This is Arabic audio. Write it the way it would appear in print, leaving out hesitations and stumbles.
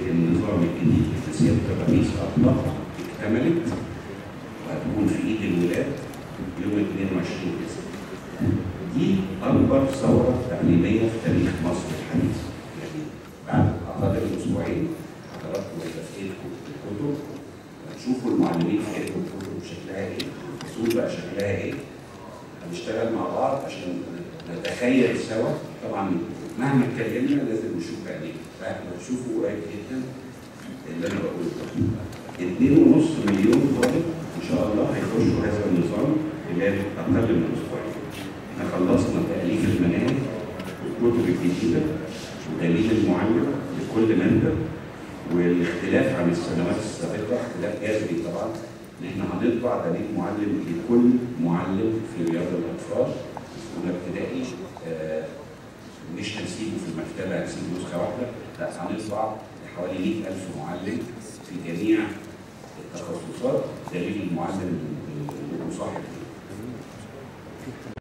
النظام الجديد اللي سياده الرئيس اطلق اكتملت وهتكون في ايد الولاد يوم 22/9. دي اكبر ثوره تعليميه في تاريخ مصر الحديث. يعني بعد اقل من اسبوعين حضراتكم هيبقى في ايدكم الكتب، هتشوفوا المعلمين في ايدكم الكتب شكلها ايه، الفصول بقى شكلها ايه. هنشتغل مع بعض عشان نتخيل سوا. طبعا مهما اتكلمنا لازم نشوف بعينينا، فاحنا هتشوفوا قريب جدا اللي انا بقوله ده. 2.5 مليون طالب ان شاء الله هيخشوا هذا النظام خلال اقل من اسبوعين. احنا خلصنا تاليف المناهج والكتب الجديده ودليل المعلم لكل ماده، والاختلاف عن السنوات السابقه اختلاف جذري طبعا ان احنا هنطبع دليل معلم لكل معلم في رياض الاطفال من ابتدائي. مش هنسيبه في المكتبه هنسيبه نسخه واحده، لا هنطبع لحوالي 100,000 معلم في جميع التخصصات دليل المعلم المصاحب.